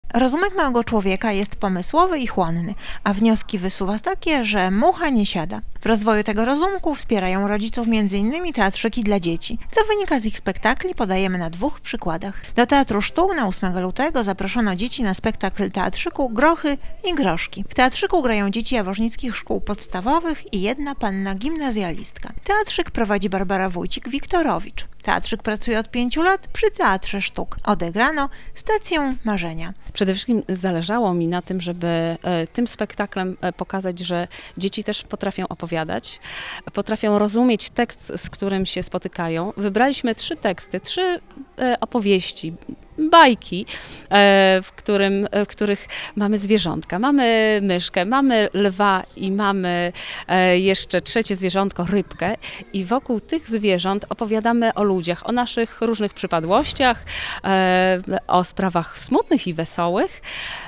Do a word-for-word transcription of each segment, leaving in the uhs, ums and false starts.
Rozumek małego człowieka jest pomysłowy i chłonny, a wnioski wysuwa takie, że mucha nie siada. W rozwoju tego rozumku wspierają rodziców między innymi teatrzyki dla dzieci. Co wynika z ich spektakli, podajemy na dwóch przykładach. Do Teatru Sztuk na ósmego lutego zaproszono dzieci na spektakl teatrzyku Grochy i Groszki. W teatrzyku grają dzieci jaworznickich szkół podstawowych i jedna panna gimnazjalistka. Teatrzyk prowadzi Barbara Wójcik-Wiktorowicz. Teatrzyk pracuje od pięciu lat przy Teatrze Sztuk. Odegrano Stację Marzenia. Przede wszystkim zależało mi na tym, żeby tym spektaklem pokazać, że dzieci też potrafią opowiadać, potrafią rozumieć tekst, z którym się spotykają. Wybraliśmy trzy teksty, trzy opowieści, bajki, w, którym, w których mamy zwierzątka. Mamy myszkę, mamy lwa i mamy jeszcze trzecie zwierzątko, rybkę. I wokół tych zwierząt opowiadamy o ludziach, o naszych różnych przypadłościach, o sprawach smutnych i wesołych.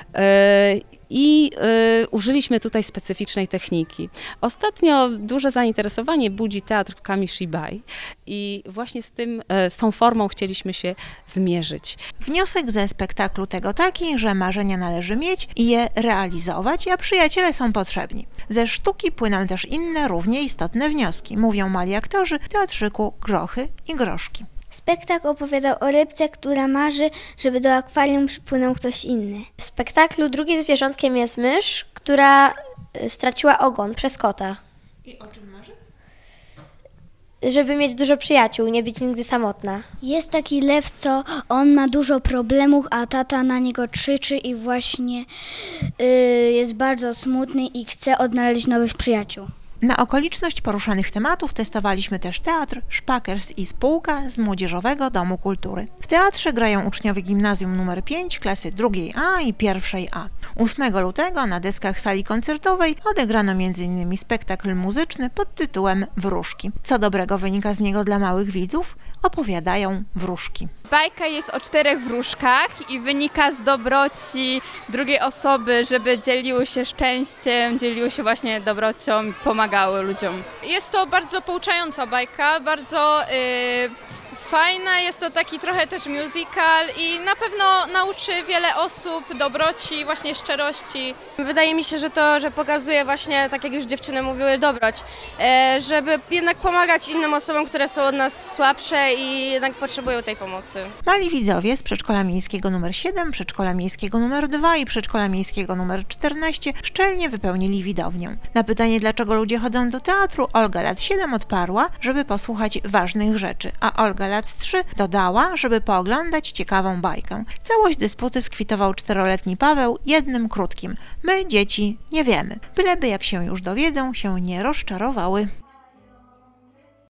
I y, użyliśmy tutaj specyficznej techniki. Ostatnio duże zainteresowanie budzi teatr Kamishibai i właśnie z, tym, y, z tą formą chcieliśmy się zmierzyć. Wniosek ze spektaklu tego taki, że marzenia należy mieć i je realizować, a przyjaciele są potrzebni. Ze sztuki płyną też inne, równie istotne wnioski, mówią mali aktorzy teatrzyku Grochy i Groszki. Spektakl opowiadał o rybce, która marzy, żeby do akwarium przypłynął ktoś inny. W spektaklu drugim zwierzątkiem jest mysz, która straciła ogon przez kota. I o czym marzy? Żeby mieć dużo przyjaciół, nie być nigdy samotna. Jest taki lew, co on ma dużo problemów, a tata na niego krzyczy i właśnie yy, jest bardzo smutny i chce odnaleźć nowych przyjaciół. Na okoliczność poruszanych tematów testowaliśmy też teatr Szpakers i spółka z Młodzieżowego Domu Kultury. W teatrze grają uczniowie gimnazjum numer pięć, klasy drugiej A i pierwszej A. ósmego lutego na deskach sali koncertowej odegrano między innymi spektakl muzyczny pod tytułem Wróżki. Co dobrego wynika z niego dla małych widzów? Opowiadają wróżki. Bajka jest o czterech wróżkach i wynika z dobroci drugiej osoby, żeby dzieliły się szczęściem, dzieliły się właśnie dobrocią i pomagały ludziom. Jest to bardzo pouczająca bajka, bardzo yy, fajna, jest to taki trochę też musical i na pewno nauczy wiele osób dobroci, właśnie szczerości. Wydaje mi się, że to, że pokazuje właśnie, tak jak już dziewczyny mówiły, dobroć, e, żeby jednak pomagać innym osobom, które są od nas słabsze i jednak potrzebują tej pomocy. Mali widzowie z Przedszkola Miejskiego numer siedem, Przedszkola Miejskiego numer dwa i Przedszkola Miejskiego numer czternaście szczelnie wypełnili widownię. Na pytanie, dlaczego ludzie chodzą do teatru, Olga lat siedem odparła, żeby posłuchać ważnych rzeczy, a Olga lat trzy dodała, żeby pooglądać ciekawą bajkę. Całość dysputy skwitował czteroletni Paweł jednym krótkim: my, dzieci, nie wiemy. Byleby jak się już dowiedzą, się nie rozczarowały.